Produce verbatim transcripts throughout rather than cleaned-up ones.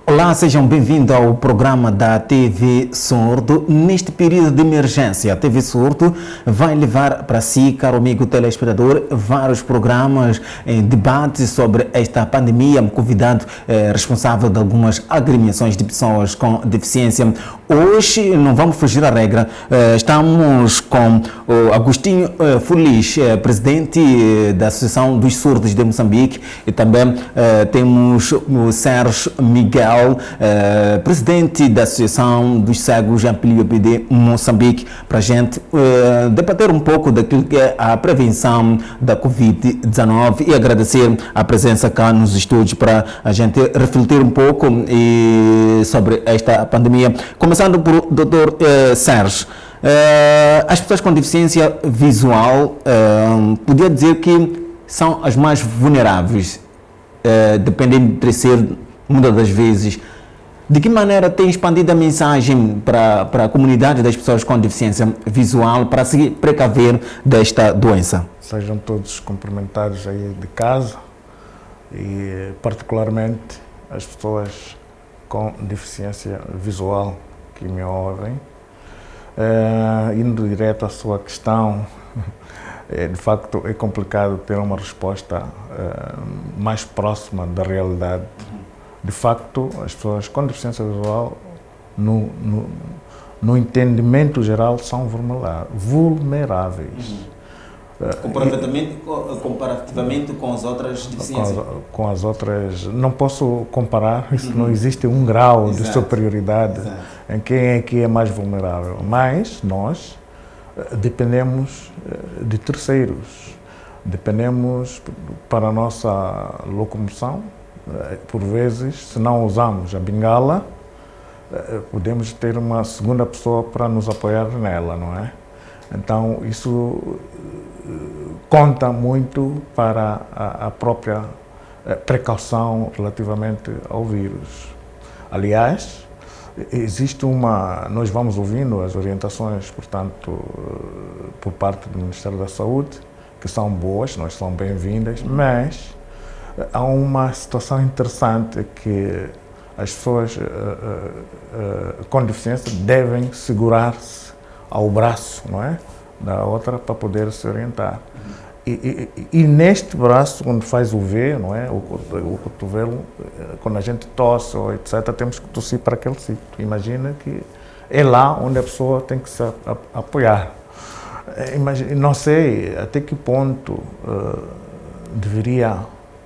Olá, sejam bem-vindos ao programa da T V Surdo. Neste período de emergência, a T V Surdo vai levar para si, caro amigo telespectador, vários programas em debates sobre esta pandemia, convidado eh, responsável de algumas agremiações de pessoas com deficiência. Hoje não vamos fugir à regra, eh, estamos com o Agostinho eh, Fulis, eh, presidente eh, da Associação dos Surdos de Moçambique, e também eh, temos o Sérgio Miguel, Uh, presidente da Associação dos Cegos Amplio P D Moçambique, para a gente uh, debater um pouco daquilo que é a prevenção da Covid dezenove e agradecer a presença cá nos estúdios para a gente refletir um pouco e, sobre esta pandemia. Começando por doutor uh, Sérgio, uh, as pessoas com deficiência visual, uh, podia dizer que são as mais vulneráveis, uh, dependendo de ser muitas das vezes. De que maneira tem expandido a mensagem para, para a comunidade das pessoas com deficiência visual para se precaver desta doença? Sejam todos cumprimentados aí de casa e particularmente as pessoas com deficiência visual que me ouvem. Uh, indo direto à sua questão, é, de facto é complicado ter uma resposta uh, mais próxima da realidade. De facto, as pessoas com deficiência visual, no, no, no entendimento geral, são vulneráveis. Uhum. Comparativamente, comparativamente com as outras deficiências? Com as, com as outras, não posso comparar, isso uhum. Não existe um grau Exato. de superioridade Exato. em quem é que é mais vulnerável. Mas nós dependemos de terceiros, dependemos para a nossa locomoção. Por vezes, se não usamos a bengala, podemos ter uma segunda pessoa para nos apoiar nela, não é? Então, isso conta muito para a própria precaução relativamente ao vírus. Aliás, existe uma... Nós vamos ouvindo as orientações, portanto, por parte do Ministério da Saúde, que são boas, nós são bem-vindas, mas há uma situação interessante que as pessoas uh, uh, uh, com deficiência devem segurar-se ao braço, não é, da outra para poder se orientar. E, e, e neste braço, quando faz o V, não é, o, o cotovelo, quando a gente tosse ou etcétera, temos que tossir para aquele sítio. Imagina que é lá onde a pessoa tem que se apoiar. Imagina, não sei até que ponto uh, deveria...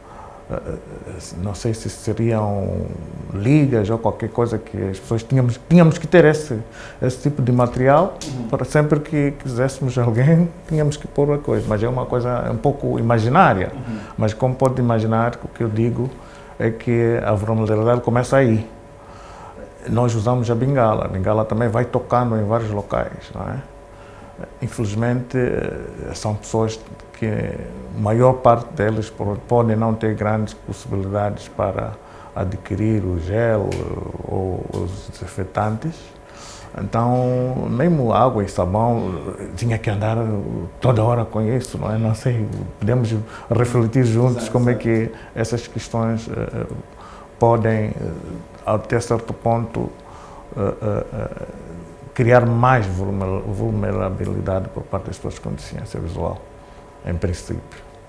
Não sei se seriam ligas ou qualquer coisa que as pessoas tínhamos, tínhamos que ter esse, esse tipo de material uhum. para sempre que quiséssemos alguém, tínhamos que pôr a coisa. Mas é uma coisa um pouco imaginária. Uhum. Mas como pode imaginar, o que eu digo é que a vulnerabilidade começa aí. Nós usamos a bengala. A bengala também vai tocando em vários locais, não é? Infelizmente, são pessoas que a maior parte delas podem não ter grandes possibilidades para adquirir o gel ou os desinfetantes. Então, mesmo água e sabão, tinha que andar toda hora com isso, não é? Não sei, podemos refletir juntos exato, como exato. é que essas questões uh, podem, uh, até certo ponto, uh, uh, uh, criar mais vulnerabilidade por parte das pessoas com deficiência visual, em princípio.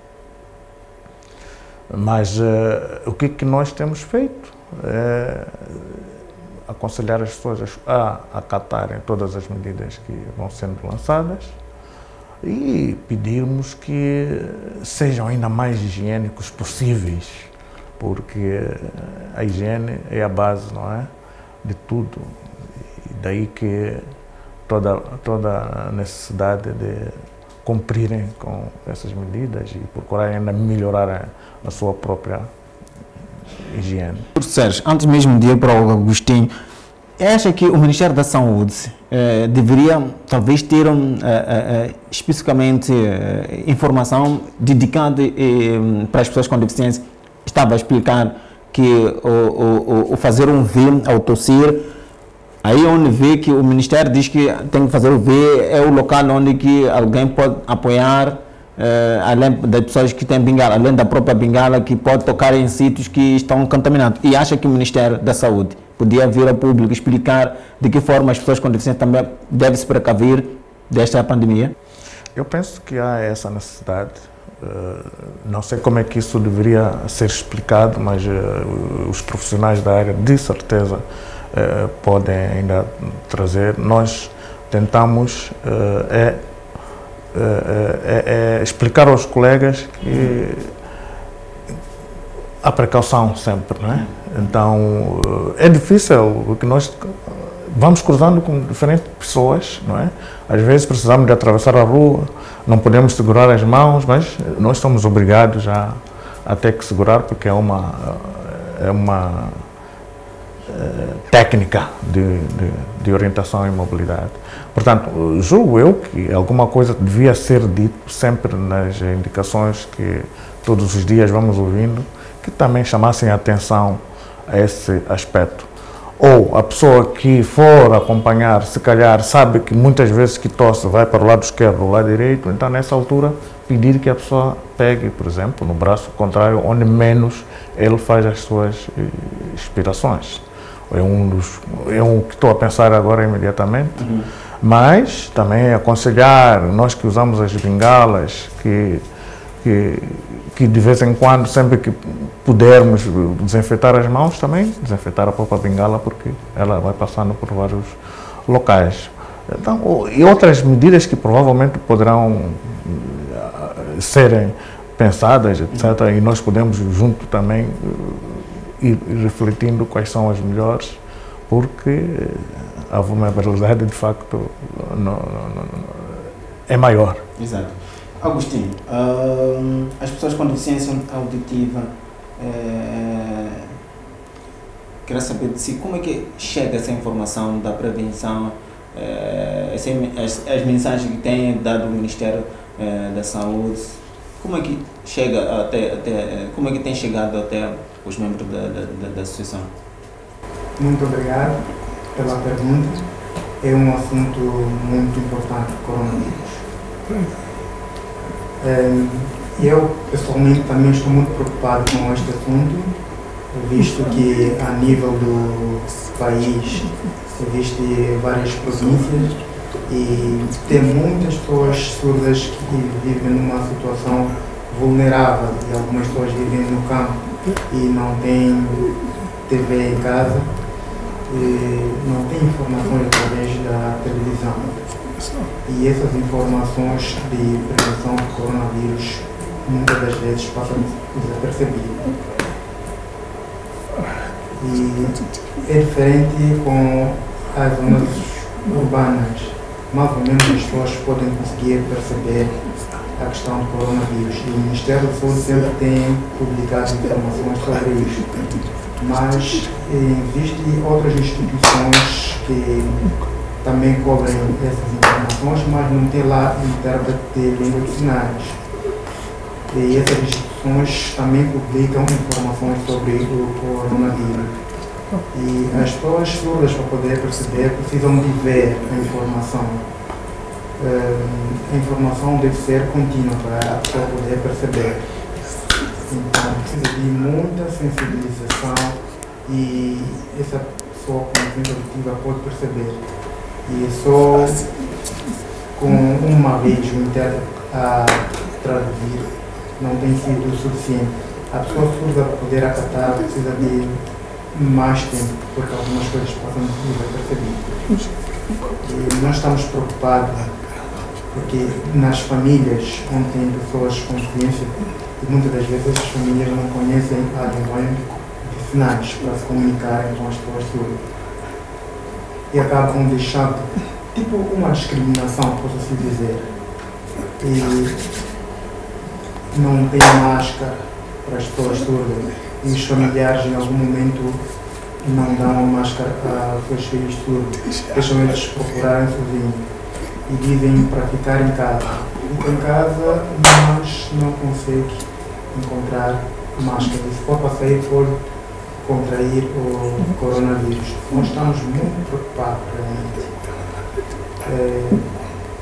Mas uh, o que, que nós temos feito é aconselhar as pessoas a acatarem todas as medidas que vão sendo lançadas e pedirmos que sejam ainda mais higiênicos possíveis, porque a higiene é a base, não é, de tudo. Daí que toda, toda a necessidade de cumprirem com essas medidas e procurarem ainda melhorar a, a sua própria higiene. Sérgio, antes mesmo de ir para o Agostinho, acha que o Ministério da Saúde eh, deveria talvez ter um, eh, eh, especificamente eh, informação dedicada eh, para as pessoas com deficiência? Estava a explicar que o, o, o fazer um V ao tossir, aí onde vê que o Ministério diz que tem que fazer o V, é o local onde que alguém pode apoiar uh, além das pessoas que têm bengala, além da própria bengala, que pode tocar em sítios que estão contaminados. E acha que o Ministério da Saúde podia vir ao público explicar de que forma as pessoas com deficiência também devem se precaver desta pandemia? Eu penso que há essa necessidade. Uh, não sei como é que isso deveria ser explicado, mas uh, os profissionais da área de certeza uh, podem ainda trazer. Nós tentamos uh, é, uh, é, é explicar aos colegas que a precaução sempre, não é? Então uh, é difícil, porque nós vamos cruzando com diferentes pessoas, não é? Às vezes precisamos de atravessar a rua, não podemos segurar as mãos, mas nós somos obrigados a, a ter que segurar, porque é uma, é uma é, técnica de, de, de orientação e mobilidade. Portanto, julgo eu que alguma coisa devia ser dito sempre nas indicações que todos os dias vamos ouvindo, que também chamassem a atenção a esse aspecto. Ou a pessoa que for acompanhar, se calhar, sabe que muitas vezes que tosse vai para o lado esquerdo ou lado direito, então nessa altura pedir que a pessoa pegue, por exemplo, no braço contrário, onde menos ele faz as suas expirações. É um dos, é um que estou a pensar agora imediatamente, uhum. Mas também aconselhar, nós que usamos as bengalas, que, que que de vez em quando, sempre que pudermos desinfetar as mãos, também desinfetar a própria bengala, porque ela vai passando por vários locais. Então, e outras medidas que provavelmente poderão serem pensadas, etcétera. E nós podemos, junto também, ir refletindo quais são as melhores, porque a vulnerabilidade, de facto, não, não, não, é maior. Exato. Agostinho, uh, as pessoas com deficiência auditiva, é, quero saber de si, como é que chega essa informação da prevenção, é, as, as mensagens que tem dado o Ministério é, da Saúde, como é que chega até, até, como é que tem chegado até os membros da, da, da associação? Muito obrigado pela pergunta. É um assunto muito importante, o coronavírus. Eu, pessoalmente, também estou muito preocupado com este assunto, visto que, a nível do país, existem várias províncias e tem muitas pessoas surdas que vivem numa situação vulnerável, e algumas pessoas vivem no campo e não têm T V em casa, e não têm informações através da televisão. E essas informações de prevenção do coronavírus muitas das vezes passam desapercebidas. E é diferente com as zonas urbanas. Mais ou menos as pessoas podem conseguir perceber a questão do coronavírus. E o Ministério da Saúde sempre tem publicado informações sobre isso. Mas existem outras instituições que também cobrem essas informações, mas não tem lá intérprete de língua de sinais. E essas instituições também publicam informações sobre o coronavírus. E as pessoas surdas, para poder perceber, precisam de ver a informação. A informação deve ser contínua para a pessoa poder perceber. Então, precisa de muita sensibilização e essa pessoa com deficiência auditiva pode perceber. E só com uma vez o intérprete a traduzir não tem sido suficiente. A pessoa surda para poder acatar precisa de mais tempo, porque algumas coisas passam desapercebidas. E nós estamos preocupados porque nas famílias onde tem pessoas com deficiência, muitas das vezes as famílias não conhecem a linguagem de sinais para se comunicarem com as pessoas surdas. E acabam deixando, tipo uma discriminação, posso-se dizer. E não tem máscara para as pessoas surdas. E os familiares em algum momento não dão a máscara aos seus filhos surdos. Deixam eles procurarem sozinhos. E dizem para ficar em casa. Fica em casa, mas não consegue encontrar máscara. E se for para sair, pode contrair o coronavírus. Nós estamos muito preocupados realmente. É,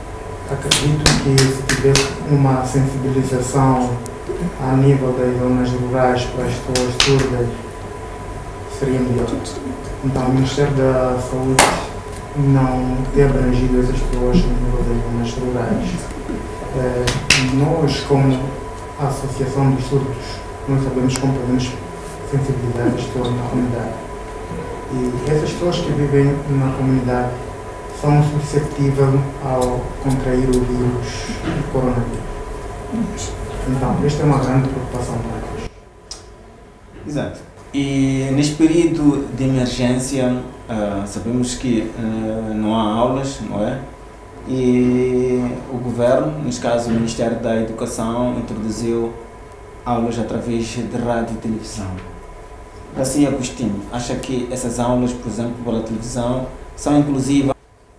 acredito que se tivesse uma sensibilização a nível das zonas rurais para as pessoas surdas, seria melhor. Então, o Ministério da Saúde não tem abrangido essas pessoas a nível das zonas rurais. É, nós, como Associação dos Surdos, nós sabemos como podemos sensibilizar as pessoas na comunidade. E essas pessoas que vivem na comunidade são suscetíveis ao contrair o vírus do coronavírus. Então, esta é uma grande preocupação para nós. Exato. E neste período de emergência, uh, sabemos que uh, não há aulas, não é? E o governo, neste caso o Ministério da Educação, introduziu aulas através de rádio e televisão. Assim, Agostinho, acha que essas aulas, por exemplo, pela televisão, são inclusivas?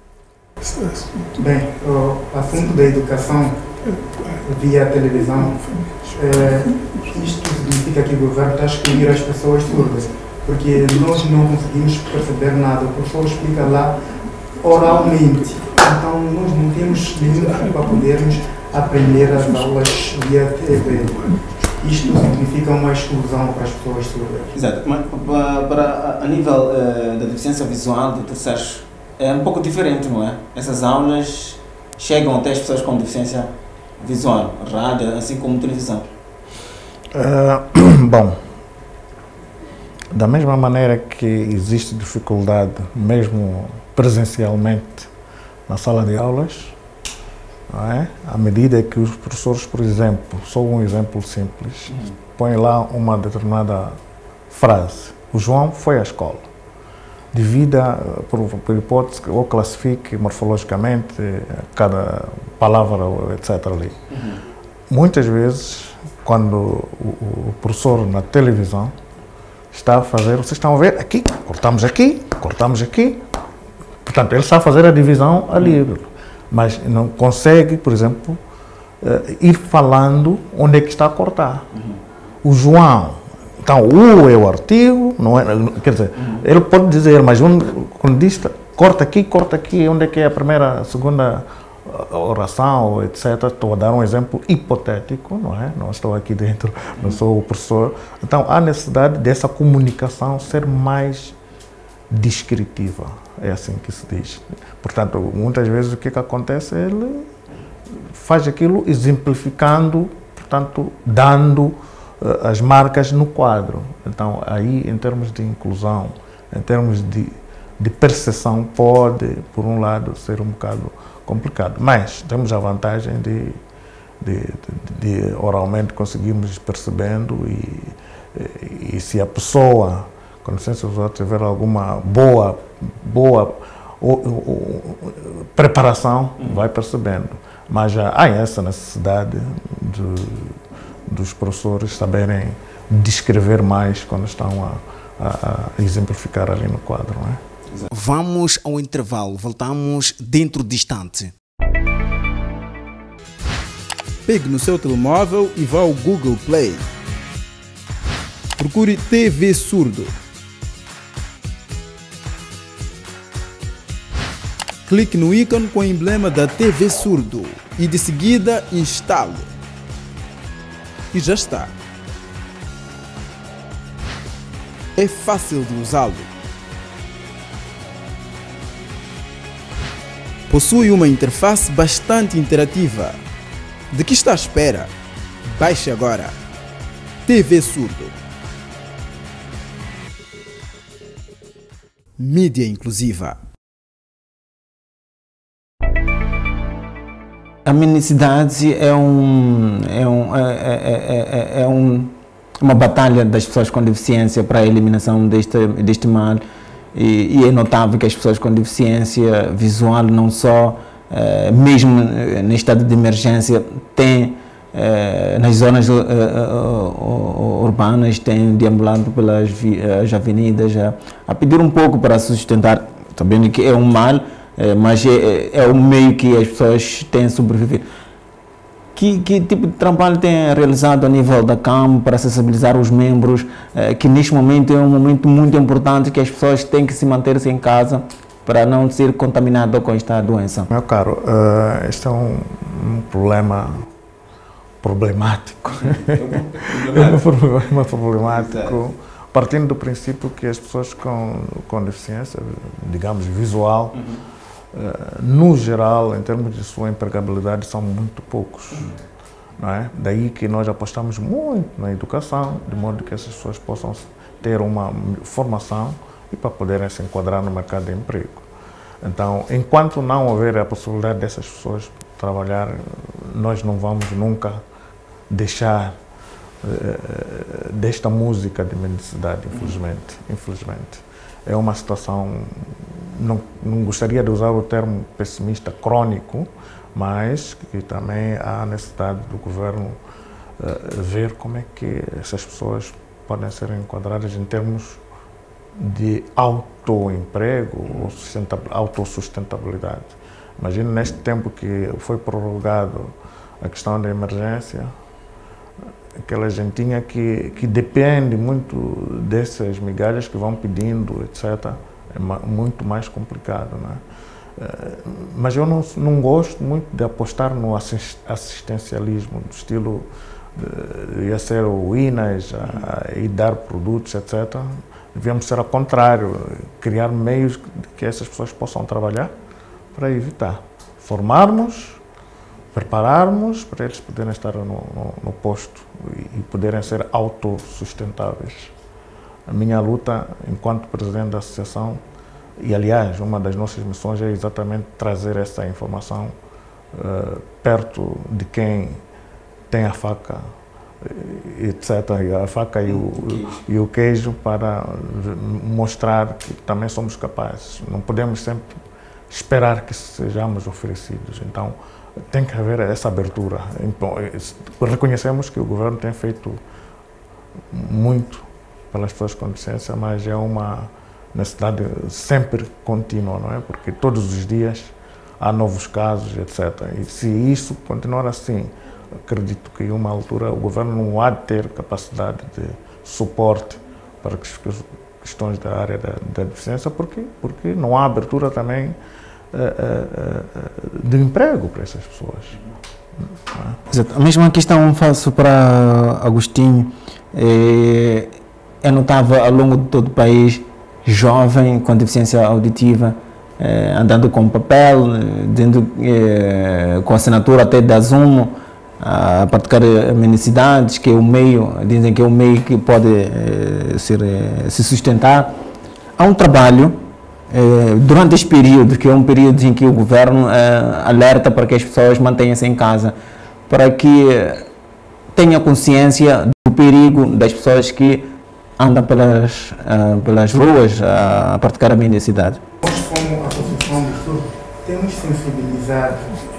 Bem, o assunto da educação via televisão, é, isto significa que o governo está a excluir as pessoas surdas, porque nós não conseguimos perceber nada, o professor explica lá oralmente, então nós não temos nenhum para podermos aprender as aulas via T V. Isto significa uma exclusão para as pessoas surdas. Exato, mas para, para, a nível uh, da deficiência visual de terceiros é um pouco diferente, não é? Essas aulas chegam até as pessoas com deficiência visual, rádio, assim como televisão. Uh, bom, da mesma maneira que existe dificuldade, mesmo presencialmente, na sala de aulas, não é? À medida que os professores, por exemplo, só um exemplo simples, uhum. põem lá uma determinada frase. O João foi à escola. Divida, por, por hipótese, ou classifique morfologicamente cada palavra, etcétera ali. Uhum. Muitas vezes, quando o, o professor na televisão está a fazer, vocês estão a ver aqui, cortamos aqui, cortamos aqui, portanto, ele está a fazer a divisão ali, mas não consegue, por exemplo, ir falando onde é que está a cortar. Uhum. O João, então, o é o artigo, não é, quer dizer, uhum. ele pode dizer, mas onde, quando diz, corta aqui, corta aqui, onde é que é a primeira, a segunda oração, etcétera. Estou a dar um exemplo hipotético, não é? Não estou aqui dentro, não sou o professor. Então, há necessidade dessa comunicação ser mais descritiva, é assim que se diz. Portanto, muitas vezes o que, que acontece, ele faz aquilo exemplificando, portanto, dando as marcas no quadro. Então, aí, em termos de inclusão, em termos de, de percepção, pode, por um lado, ser um bocado complicado. Mas temos a vantagem de, de, de, de oralmente conseguirmos percebendo e, e se a pessoa, com licença, tiver alguma boa, boa ou, ou, preparação, uhum. vai percebendo. Mas já há essa necessidade de dos professores saberem descrever mais quando estão a, a, a exemplificar ali no quadro, não é? Vamos ao intervalo, voltamos dentro de instante. Pegue no seu telemóvel e vá ao Google Play. Procure T V Surdo. Clique no ícone com o emblema da T V Surdo e de seguida instale. E já está. É fácil de usá-lo. Possui uma interface bastante interativa. De que está à espera? Baixe agora. T V Surdo. Mídia inclusiva. A mendicidade é, um, é, um, é, é, é, é um, uma batalha das pessoas com deficiência para a eliminação deste, deste mal e, e é notável que as pessoas com deficiência visual não só, eh, mesmo no estado de emergência, têm eh, nas zonas uh, uh, urbanas, têm deambulado pelas vi, as avenidas a, a pedir um pouco para sustentar, sabendo que é um mal, É, mas é, é o meio que as pessoas têm sobrevivido. Que, que tipo de trabalho tem realizado a nível da C A M para sensibilizar os membros, é, que neste momento é um momento muito importante que as pessoas têm que se manter-se em casa para não ser contaminado com esta doença? Meu caro, uh, este é um, um problema problemático. É um problema problemático, partindo do princípio que as pessoas com, com deficiência, digamos, visual, uhum. uh, no geral, em termos de sua empregabilidade, são muito poucos. Uhum. Não é? Daí que nós apostamos muito na educação, de modo que essas pessoas possam ter uma formação e para poderem se enquadrar no mercado de emprego. Então, enquanto não houver a possibilidade dessas pessoas trabalhar, nós não vamos nunca deixar uh, desta música de mendicidade, infelizmente. infelizmente. É uma situação, não, não gostaria de usar o termo pessimista crônico, mas que também há necessidade do governo uh, ver como é que essas pessoas podem ser enquadradas em termos de autoemprego ou autossustentabilidade. Imagina neste tempo que foi prorrogado a questão da emergência, aquela gentinha que, que depende muito dessas migalhas que vão pedindo, etcétera, é muito mais complicado, não é? Mas eu não, não gosto muito de apostar no assistencialismo, do estilo de, de ser o I N A S a, a, e dar produtos, etcétera. Devíamos ser ao contrário, criar meios que essas pessoas possam trabalhar para evitar. Formarmos, prepararmos para eles poderem estar no, no, no posto e poderem ser autossustentáveis. A minha luta, enquanto presidente da associação, e, aliás, uma das nossas missões é exatamente trazer essa informação uh, perto de quem tem a faca, etcétera, a faca e o, e o queijo, para mostrar que também somos capazes. Não podemos sempre esperar que sejamos oferecidos. Então, tem que haver essa abertura. Então, reconhecemos que o governo tem feito muito pelas pessoas com deficiência, mas é uma necessidade sempre contínua, não é? Porque todos os dias há novos casos, etcétera. E se isso continuar assim, acredito que em uma altura o governo não há de ter capacidade de suporte para as questões da área da, da deficiência, porque, porque não há abertura também uh, uh, uh, de emprego para essas pessoas. Exato. A mesma questão faço para Agostinho. É, eu notava ao longo de todo o país jovem com deficiência auditiva, eh, andando com papel, dentro, eh, com assinatura até da Zumo, a praticar mendicidades, que é o meio, dizem que é o meio que pode eh, ser, eh, se sustentar. Há um trabalho eh, durante este período, que é um período em que o governo eh, alerta para que as pessoas mantenham-se em casa, para que eh, tenha consciência do perigo das pessoas que andam pelas, uh, pelas ruas uh, a praticar a mendicidade. Nós, como Associação do Sul, temos sensibilizado,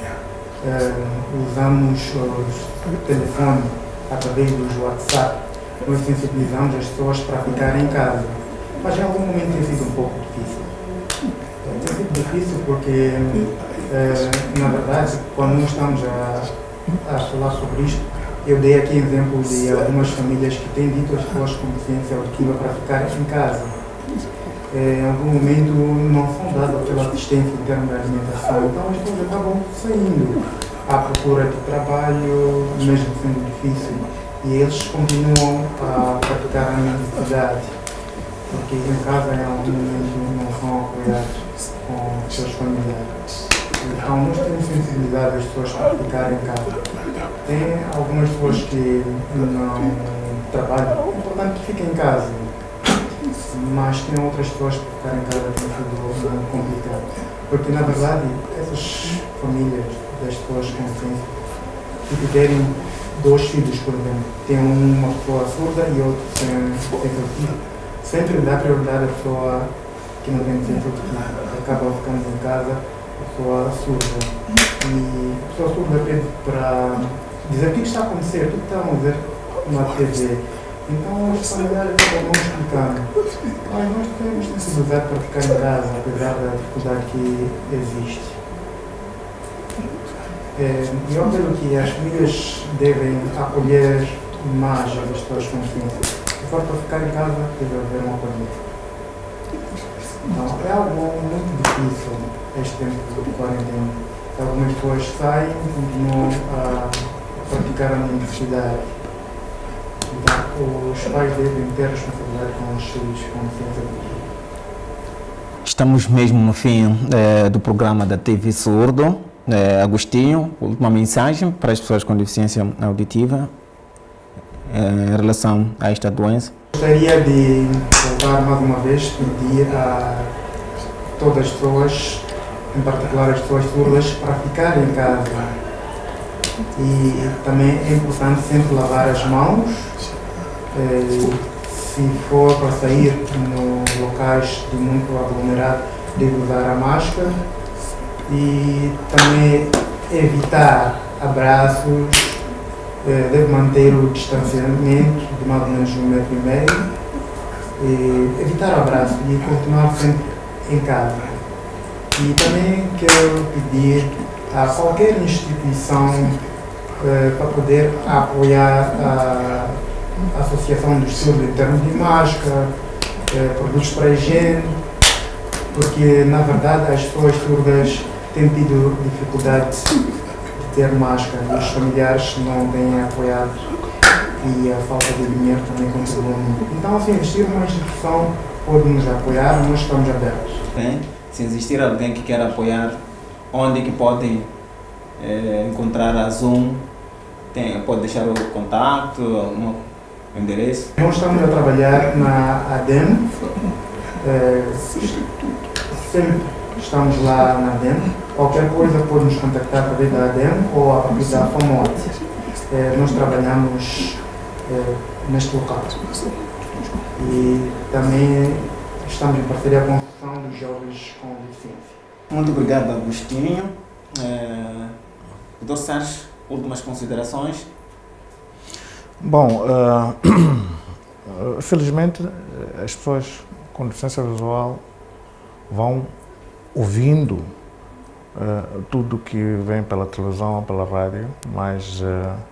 uh, usamos o telefone através dos WhatsApp, nós sensibilizamos as pessoas para ficarem em casa. Mas em algum momento tem sido um pouco difícil. Tem sido difícil porque, uh, na verdade, quando nós estamos a, a falar sobre isto, eu dei aqui exemplo de algumas famílias que têm dito às pessoas com deficiência auditiva para ficar em casa. É, em algum momento não são dadas pela assistência em termos de alimentação, então as pessoas acabam saindo à procura de trabalho, mesmo sendo difícil, e eles continuam a praticar a mendicidade, porque em casa em algum momento não são apoiados com os seus familiares. Então, nós temos sensibilidade as pessoas para ficarem em casa. Tem algumas pessoas que não trabalham, é importante que fiquem em casa, mas tem outras pessoas que ficarem em casa tem sido complicado. Porque, na verdade, essas famílias das pessoas com deficiência, que tiverem dois filhos, por exemplo, tem uma pessoa surda e outra sem autismo, sempre dá prioridade à pessoa que não tem deficiência auditiva, acaba ficando em casa a pessoa surda. E a pessoa surda pede para dizer o que está a acontecer, o que estão a ver na T V. Então os familiares acabam explicando. Mas nós temos sensibilidade para ficar em casa, apesar da dificuldade que existe. É, e eu pelo que as famílias devem acolher mais as pessoas com deficiência. Se for para ficar em casa, deve haver um acolhimento. Então, é algo muito difícil este tempo de quarentena. Algumas pessoas saem e continuam a praticar a universidade. Então, os pais devem ter responsabilidade com os filhos com deficiência auditiva. Estamos mesmo no fim eh, do programa da T V Surdo. Eh, Agostinho, última mensagem para as pessoas com deficiência auditiva eh, em relação a esta doença. Gostaria de voltar mais uma vez pedir a todas as pessoas, em particular as pessoas surdas, para ficarem em casa. E também é importante sempre lavar as mãos. Eh, se for para sair nos locais de muito aglomerado, deve usar a máscara. E também evitar abraços, eh, deve manter o distanciamento de mais ou menos um metro e meio. E evitar o abraço e continuar sempre em casa. E também quero pedir a qualquer instituição eh, para poder apoiar a, a Associação dos Surdos em termos de máscara, eh, produtos para higiene, porque na verdade as pessoas surdas têm tido dificuldade de ter máscara e os familiares não têm apoiado e a falta de dinheiro também contribui muito. Então, assim, existir uma instituição pode nos apoiar, nós estamos abertos. Bem, se existir alguém que quer apoiar, onde que podem eh, encontrar a Zoom? Tem, pode deixar o contato, um endereço? Nós estamos a trabalhar na A D E M, eh, sempre estamos lá na A D E M. Qualquer coisa pode nos contactar através da A D E M ou a partir da FAMOT. Eh, nós trabalhamos eh, neste local. E também estamos em parceria com a Associação dos Jovens com Deficiência. Muito obrigado, Agostinho. Eh, doutor Sérgio, últimas considerações? Bom, uh, felizmente as pessoas com deficiência visual vão ouvindo uh, tudo que vem pela televisão, pela rádio, mas uh,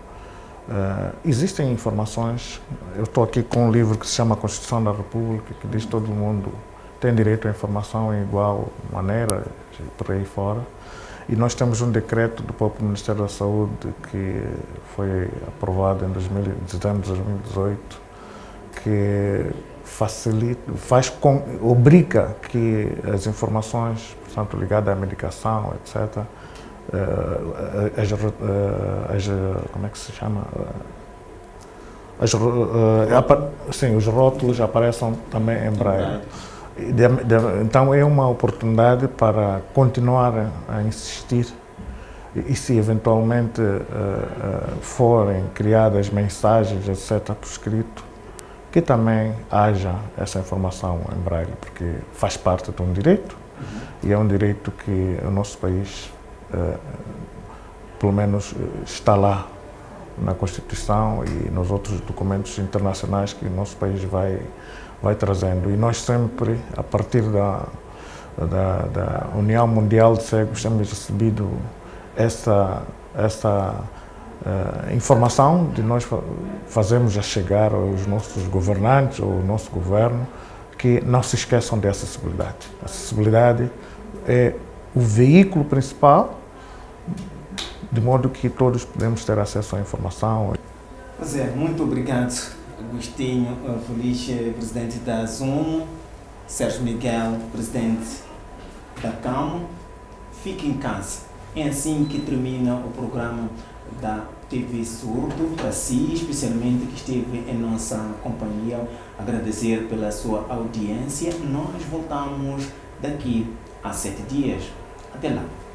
uh, existem informações. Eu estou aqui com um livro que se chama Constituição da República, que diz que todo mundo tem direito à informação em igual maneira, por aí fora. E nós temos um decreto do próprio Ministério da Saúde que foi aprovado em dezembro de dois mil e dezoito, que facilita, faz com, obriga que as informações, portanto, ligadas à medicação, etcétera, as, as, como é que se chama? As, sim, os rótulos apareçam também em braille. Então é uma oportunidade para continuar a insistir e se eventualmente uh, uh, forem criadas mensagens, etcétera, por escrito, que também haja essa informação em braille, porque faz parte de um direito e é um direito que o nosso país, uh, pelo menos, está lá na Constituição e nos outros documentos internacionais que o nosso país vai vai trazendo. E nós sempre, a partir da, da, da União Mundial de Cegos, temos recebido essa, essa uh, informação de nós fazemos a chegar aos nossos governantes, ou ao nosso governo, que não se esqueçam de acessibilidade. A acessibilidade é o veículo principal, de modo que todos podemos ter acesso à informação. Pois é, muito obrigado, Agostinho Feliz, presidente da Zoom, Sérgio Miguel, presidente da CAMO. Fique em casa. É assim que termina o programa da T V Surdo, para si, especialmente que esteve em nossa companhia. Agradecer pela sua audiência. Nós voltamos daqui a sete dias. Até lá.